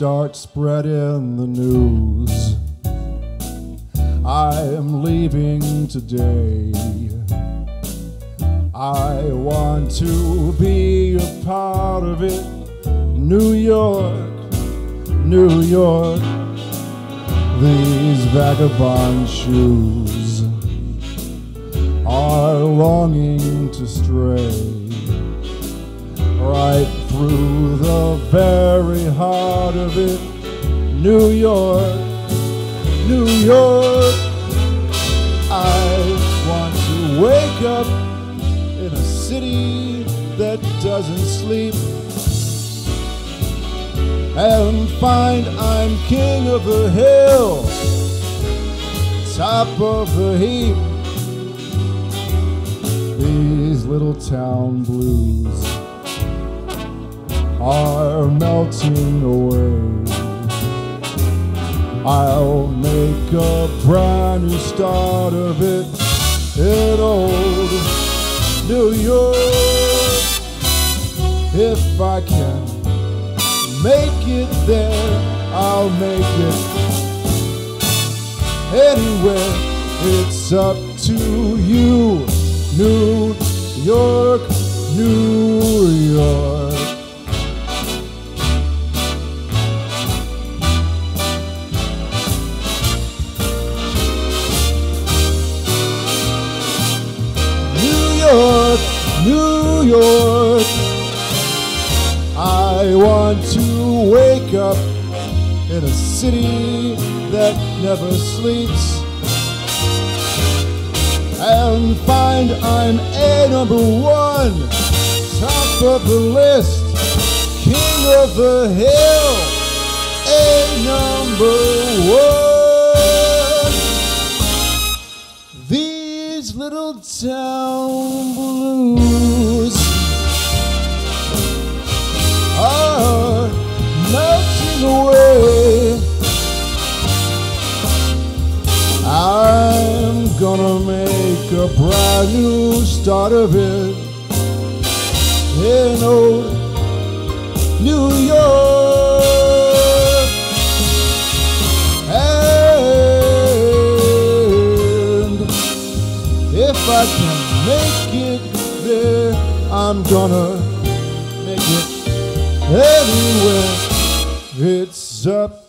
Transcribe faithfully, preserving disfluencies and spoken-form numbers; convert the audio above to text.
start spreading the news. I am leaving today. I want to be a part of it. New York, New York, these vagabond shoes are longing to stray right through the very heart of it. New York, New York, I want to wake up in a city that doesn't sleep and find I'm king of the hill, top of the heap. These little town blues are melting away. I'll make a brand new start of it in old New York. If I can make it there, I'll make it anywhere. It's up to you, New York, New York. New York, I want to wake up in a city that never sleeps and find I'm a number one, top of the list, king of the hill, a number one. These little town blues are melting away. I'm gonna make a brand new start of it in old New York. And if I can make it there, I'm gonna make it anywhere. It's up